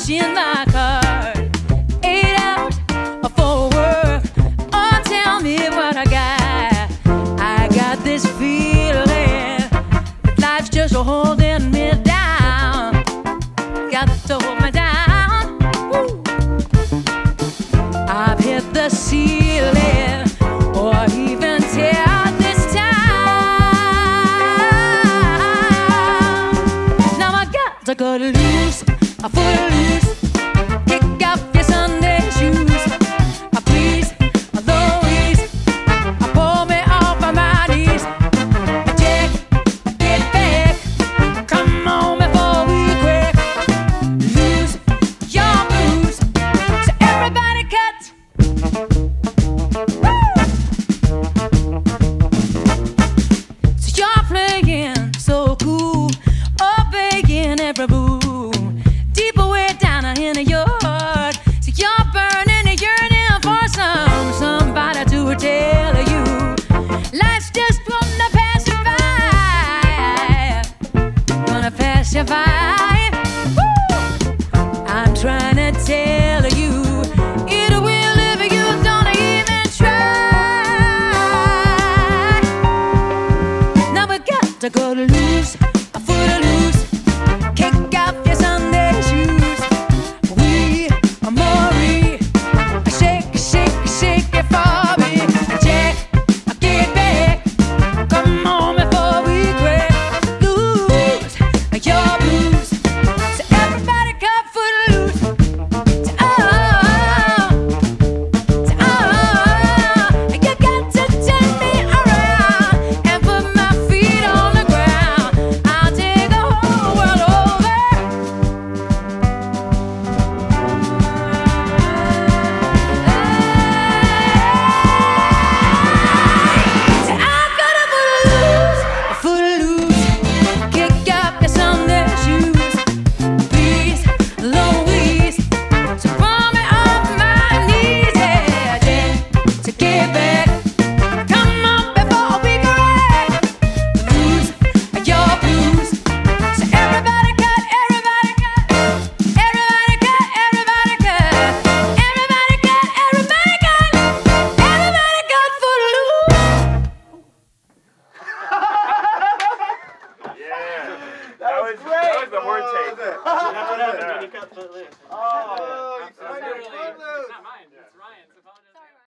watching my card. 8 hours for work. Oh, tell me what I got. I got this feeling that life's just holding me down. Got to hold me down. Woo. I've hit the ceiling, or even tear this town. Now I got to cut loose, I foot loose. Kick off your Sunday shoes. Please, Louise, pull me off of my knees. Jack, get back, come on before we quit. Lose your blues, so everybody cut. Woo! So you're playing so cool, obeying every move. Deeper way down in the yard. So you're burning and yearning for somebody to tell you life's just gonna pass you by. Gonna pass you by. Woo! I'm trying to tell you it will if you don't even try. Now we got to go to loose, a foot loose. Kick off your Sunday shoes. We are Maury. Shake, shake, shake it for me. Jack, get back. Come on before we quit. Lose your blues. So everybody cut foot loose. So, oh, you got to turn me around and put my feet on the ground. I'll take the whole world over. So I'm gonna foot loose, kick up your Sunday shoes. Please, Louise, so pull me off my knees. Yeah, Jack, to get back. Come on before we crack. Lose your blues. So everybody cut, everybody cut. Everybody cut, everybody cut. Everybody cut, everybody cut. Everybody cut Footloose. Yeah. That was great. That was the horn tape. That's what happens when you cut Footloose. Oh.